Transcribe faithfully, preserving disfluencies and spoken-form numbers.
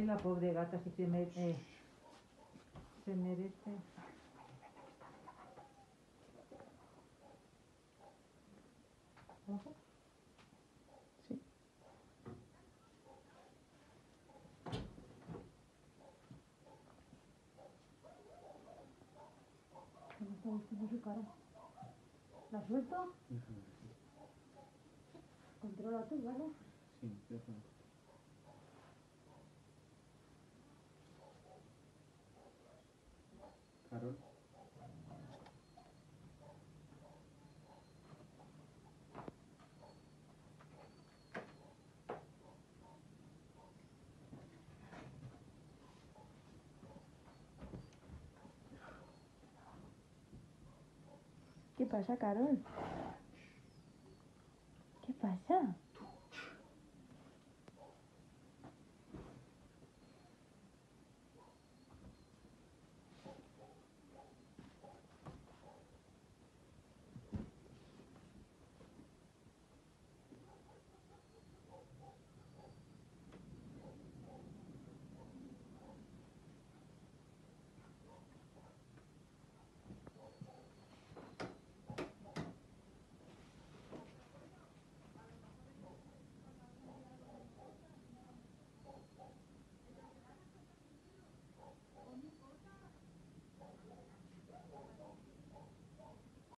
Ay, la pobre gata, si se, me, eh, se merece. ¿Ojo? Sí. ¿Cómo está vestido su cara? ¿La suelto? Controla tú, ¿vale? Sí, déjalo. Carol. ¿Qué pasa, Carol? ¿Qué pasa?